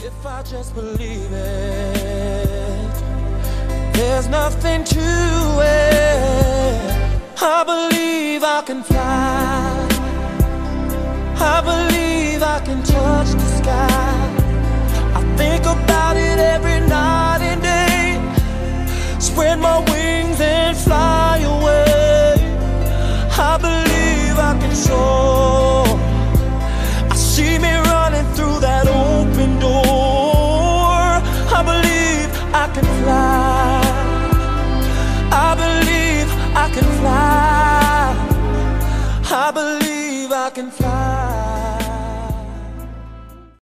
If I just believe it, there's nothing to it. I believe I can fly. I believe I can touch the sky. I think about it every night and day. Spread my wings and fly away. I believe I can soar. I see me running through that open door. I believe I can fly. I believe I can fly. I believe I can fly.